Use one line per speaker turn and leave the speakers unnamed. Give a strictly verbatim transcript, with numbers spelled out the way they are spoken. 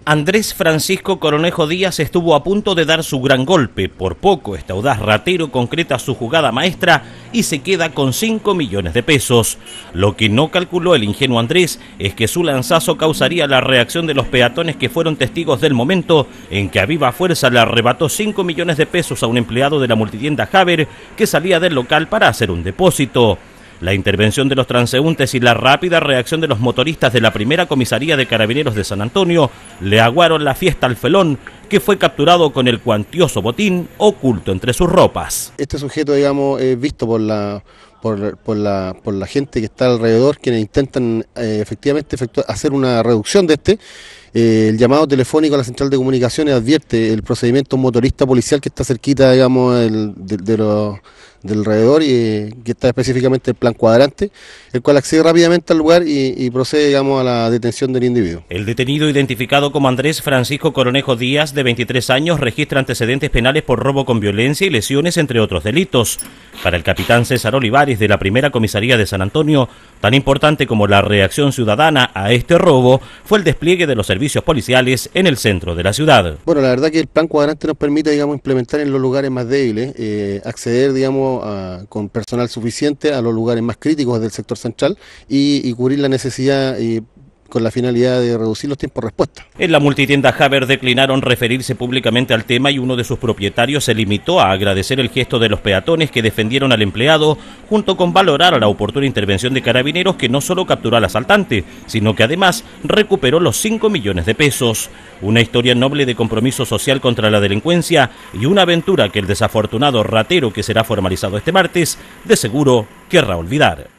Andrés Francisco Cornejo Díaz estuvo a punto de dar su gran golpe. Por poco, este audaz ratero concreta su jugada maestra y se queda con cinco millones de pesos. Lo que no calculó el ingenuo Andrés es que su lanzazo causaría la reacción de los peatones que fueron testigos del momento en que a viva fuerza le arrebató cinco millones de pesos a un empleado de la multitienda Haber que salía del local para hacer un depósito. La intervención de los transeúntes y la rápida reacción de los motoristas de la primera comisaría de Carabineros de San Antonio le aguaron la fiesta al felón, que fue capturado con el cuantioso botín oculto entre sus ropas.
Este sujeto, digamos, es visto por la, por, por la, por la gente que está alrededor, quienes intentan eh, efectivamente efectuar, hacer una reducción de este. Eh, el llamado telefónico a la central de comunicaciones advierte el procedimiento a un motorista policial que está cerquita, digamos, el, de, de los, del alrededor y eh, que está específicamente el plan cuadrante, el cual accede rápidamente al lugar y, y procede, digamos, a la detención del individuo.
El detenido, identificado como Andrés Francisco Cornejo Díaz, de veintitrés años, registra antecedentes penales por robo con violencia y lesiones, entre otros delitos. Para el capitán César Olivares, de la primera comisaría de San Antonio, tan importante como la reacción ciudadana a este robo fue el despliegue de los servicios policiales en el centro de la ciudad.
Bueno, la verdad que el plan cuadrante nos permite, digamos, implementar en los lugares más débiles, eh, acceder, digamos, a, con personal suficiente a los lugares más críticos del sector central y, y cubrir la necesidad y con la finalidad de reducir los tiempos de respuesta.
En la multitienda Haber declinaron referirse públicamente al tema y uno de sus propietarios se limitó a agradecer el gesto de los peatones que defendieron al empleado, junto con valorar a la oportuna intervención de Carabineros, que no solo capturó al asaltante, sino que además recuperó los cinco millones de pesos. Una historia noble de compromiso social contra la delincuencia y una aventura que el desafortunado ratero, que será formalizado este martes, de seguro querrá olvidar.